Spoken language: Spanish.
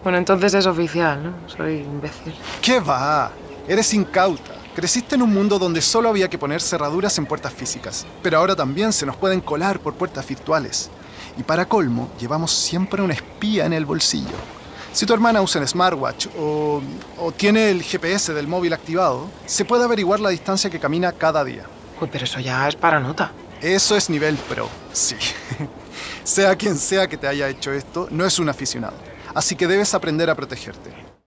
Bueno, entonces es oficial, ¿no? Soy imbécil. ¿Qué va? Eres incauta. Creciste en un mundo donde solo había que poner cerraduras en puertas físicas, pero ahora también se nos pueden colar por puertas virtuales. Y para colmo, llevamos siempre un espía en el bolsillo. Si tu hermana usa un smartwatch o tiene el GPS del móvil activado, se puede averiguar la distancia que camina cada día. Uy, pero eso ya es para nota. Eso es nivel pro, sí. Sea quien sea que te haya hecho esto, no es un aficionado. Así que debes aprender a protegerte.